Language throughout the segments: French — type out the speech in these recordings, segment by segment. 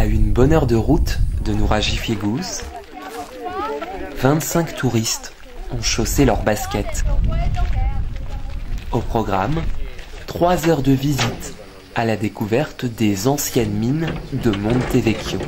une bonne heure de route de Nouraji-Fiegouz, 25 touristes ont chaussé leurs baskets. Au programme, 3 heures de visite à la découverte des anciennes mines de Montevecchio.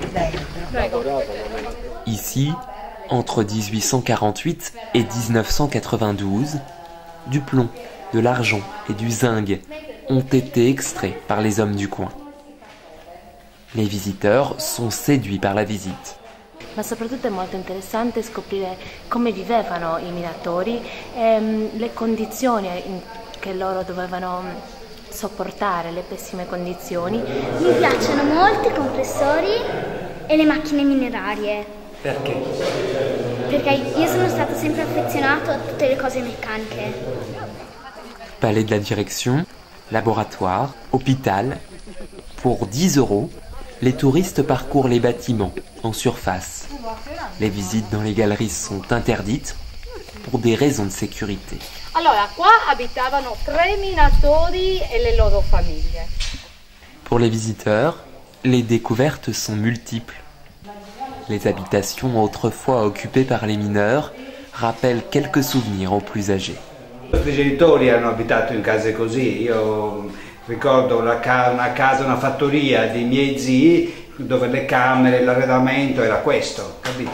Ici, entre 1848 et 1992, du plomb, de l'argent et du zinc ont été extraits par les hommes du coin. Les visiteurs sont séduits par la visite. Ma soprattutto è molto interessante scoprire come vivevano I minatori e le condizioni che loro dovevano sopportare, le pessime condizioni. Mi piacciono molto I compressori e le macchine minerarie. Perché? Perché io sono stato sempre affezionato a tutte le cose meccaniche. Palais de la direction, laboratoire, hôpital. Pour 10 €, les touristes parcourent les bâtiments en surface. Les visites dans les galeries sont interdites pour des raisons de sécurité. Allora, qua abitavano 3 minatori e le loro famiglie. Pour les visiteurs, les découvertes sont multiples. Les habitations autrefois occupées par les mineurs rappellent quelques souvenirs aux plus âgés. I nostri genitori hanno abitato in case così. Io ricordo una casa, una fattoria dei miei zii dove le camere, l'arredamento era questo, capito?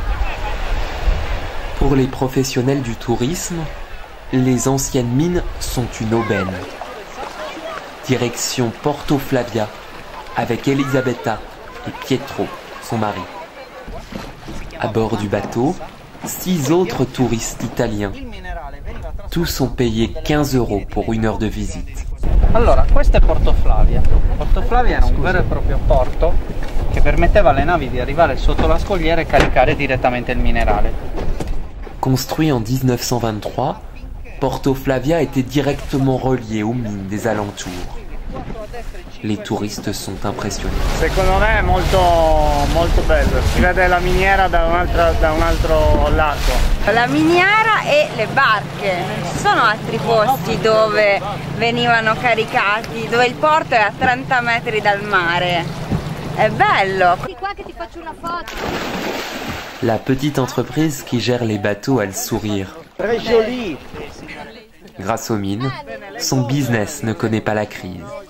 Pour les professionnels du tourisme, les anciennes mines sont une aubaine. Direction Porto Flavia avec Elisabetta et Pietro, son mari. À bord du bateau, 6 autres touristes italiens. Tous ont payé 15 € pour 1 heure de visite. Allora, questo è Porto Flavia. Porto Flavia era un vero e proprio porto che permetteva alle navi di arrivare sotto la scogliera e caricare direttamente il minerale. Construit en 1923, Porto Flavia était directement relié aux mines des alentours. Les touristes sont impressionnés. Secondo me è molto bello, si vede la miniera da un altro lato. La miniera e le barche, non ci sono altri posti dove venivano caricati, dove il porto è a 30 metri dal mare. È bello. Di qua che ti faccio una foto. La petite entreprise qui gère les bateaux a le sourire. Très joli. Grâce aux mines, son business ne connaît pas la crise.